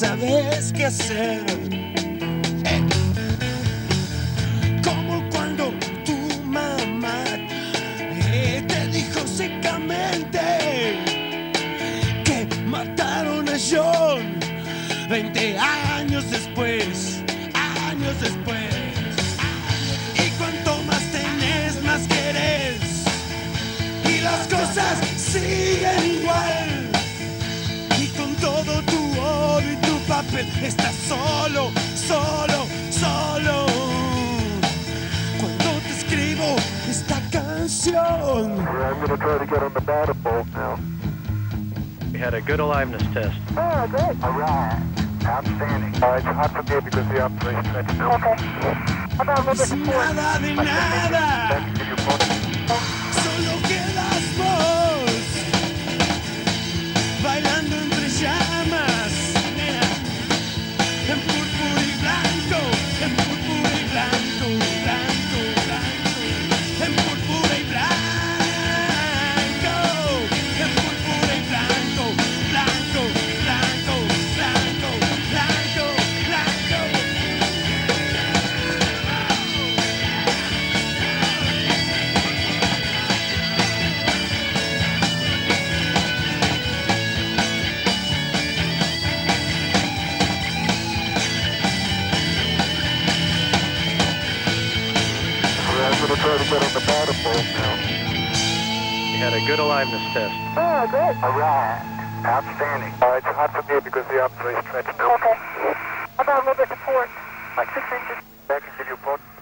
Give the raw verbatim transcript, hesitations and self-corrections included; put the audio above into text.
sabes qué hacer. Eh. Como cuando tu mamá eh, te dijo secamente que mataron a John veinte años después, años después. Y cuanto más tenés, más querés. Y las cosas siguen igual. Y con todo tu oro y tu papel estás solo, solo, solo. Cuando te escribo esta canción. I'm going to try to get on the battle boat now. We had a good aliveness test. Oh, good. All right. Outstanding. All right, it's hot for me because the operation stretched out. Okay. How about a little bit Sin of force? nada de nada. Back to your phone. Solo quedas vos bailando entre llamas, nena, en púrpura y blanco, en púrpura y blanco, blanco, blanco, en púrpura y blanco, en púrpura y blanco, blanco, blanco, blanco, blanco, blanco. I'm going to try to get on the battle boat now. We had a good aliveness test. Oh, good. All right. Outstanding. All right, it's hot for me because the operation stretched out. Okay. How about a little bit of force? Like six inches. Back into your phone.